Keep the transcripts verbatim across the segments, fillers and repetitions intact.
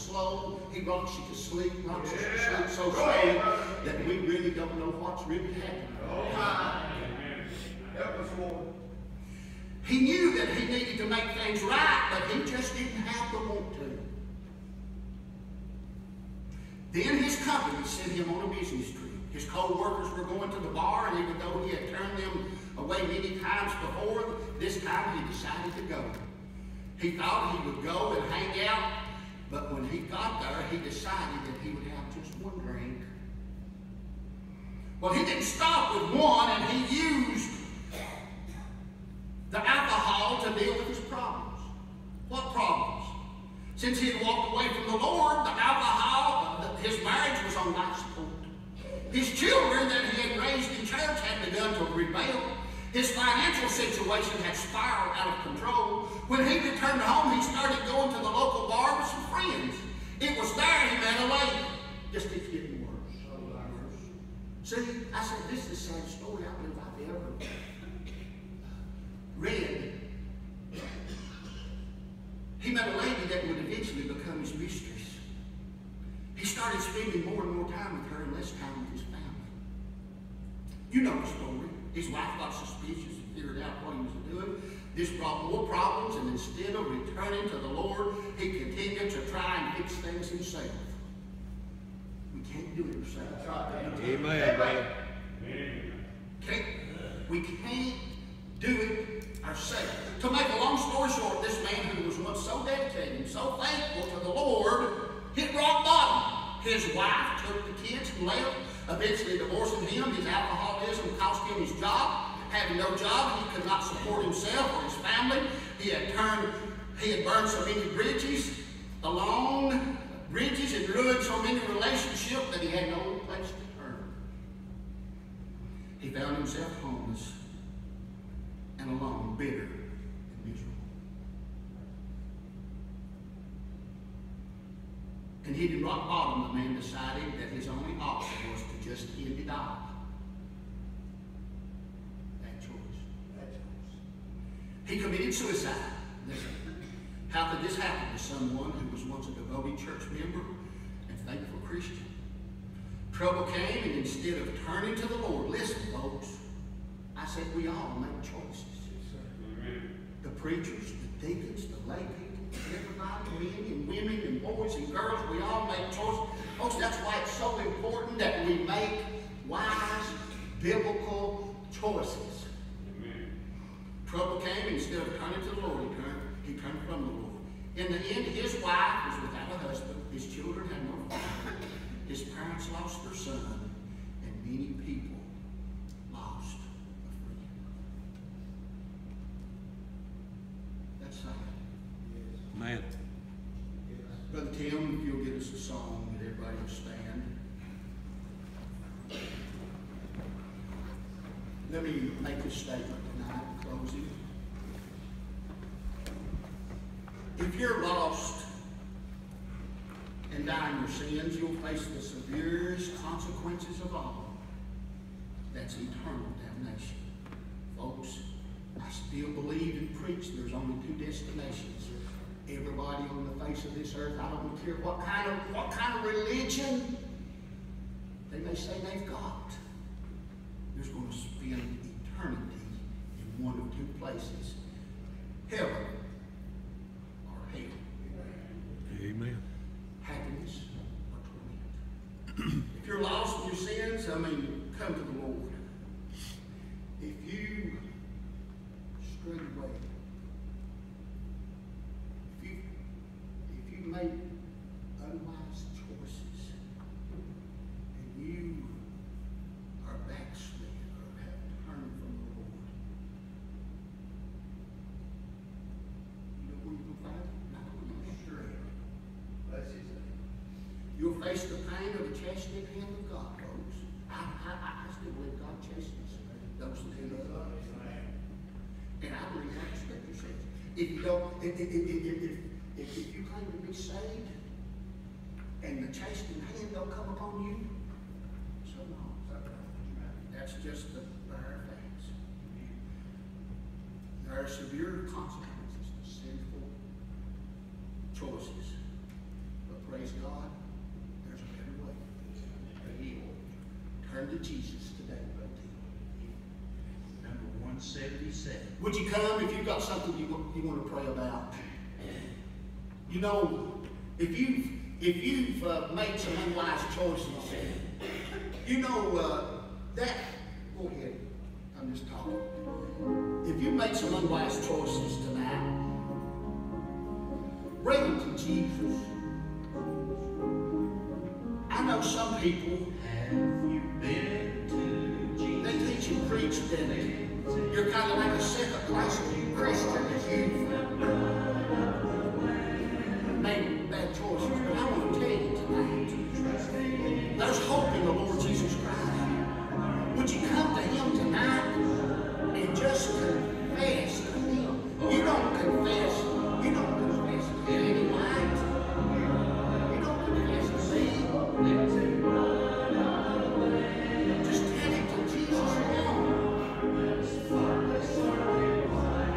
slow. He rocks you to sleep, rocks us to sleep so slowly that we really don't know what's really happening. Help us, Lord. He knew that he needed to make things right, but he just didn't have the want to. Then his company sent him on a business trip. His co-workers were going to the bar, and even though he had turned them away many times before, this time he decided to go. He thought he would go and hang out, but when he got there, he decided that he would have just one drink. Well, he didn't stop with one, and he used the alcohol to deal with his problems. What problems? Since he had walked away from the Lord, the alcohol, his marriage was on life support. His children that he had raised in church had begun to rebel. His financial situation had spiraled out of control. When he returned home, he started going to the local bar with some friends. It was there he met a lady. Just keeps getting worse. See, I said, this is a sad story I believe I've ever read. He met a lady that would eventually become his mistress. He started spending more and more time with her and less time with his family. You know the story. His wife got suspicious and figured out what he was doing. This brought more problems, and instead of returning to the Lord, he continued to try and fix things himself. We can't do it ourselves. Amen, man. Can't, we can't do it ourselves. To make a long story short, this man who was once so dedicated and so faithful to the Lord hit rock bottom. His wife took the kids and left, eventually divorcing him. His alcoholism cost him his job. Having no job, he could not support himself or his family. He had turned, he had burned so many bridges along bridges and ruined so many relationships that he had no place to turn. He found himself homeless and alone, bitter and miserable. And hitting rock bottom, the man decided that his only option was to just end it all. That choice. That choice. He committed suicide. Listen, how could this happen to someone who was once a devoted church member and faithful Christian? Trouble came, and instead of turning to the Lord, listen, folks, I said we all make choices. The preachers, the deacons, the lay people, everybody, men and women and boys and girls, we all make choices. Folks, that's why it's so important that we make wise, biblical choices. Amen. Trouble came, instead of turning to the Lord, he turned, he turned from the Lord. In the end, his wife was without a husband. His children had no father. His parents lost their son, and many people lost a friend. That's sad. Man. Brother Tim, if you'll get us a song that everybody will stand. Let me make this statement tonight in closing. If you're lost and die in your sins, you'll face the severest consequences of all. That's eternal damnation. Folks, I still believe and preach there's only two destinations. Everybody on the face of this earth, I don't care what kind of what kind of religion they may say they've got, is going to spend eternity in one of two places: heaven or hell. Amen. Happiness or torment. If you're lost in your sins, I mean, come to the Lord. If you stray away, if you if you make unwise choices, and you are backslid or have turned from the Lord, you know where you will find it? Not on your straight. Bless his name. You'll face the pain of the chastening hand of God, folks. I, I, I still believe God chastens those that do love. And I believe what the Scripture says. If you don't, if, if, if, if, if, if you claim to be saved, and the chastening hand don't come upon you, so no. That's just the bare facts. There are severe consequences to sinful choices. But praise praise God, there's a better way. Turn to Jesus today, brother. Number one seventy-seven. Would you come if you've got something you, want- you want to pray about? You know, if you've, if you've uh, made some unwise choices, you know uh, that, go ahead, I'm just talking. If you've made some unwise choices tonight, bring them to Jesus. I know some people, Have you been to Jesus? they teach and preach that you're kind of like a second-class Christian if you've made bad choices. But I want to tell you tonight, there's hope in the Lord Jesus Christ. Would you come to Him tonight and just confess to Him? You don't confess, you don't confess to any light. You don't confess to me. Just tell Him to Jesus alone.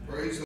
Praise the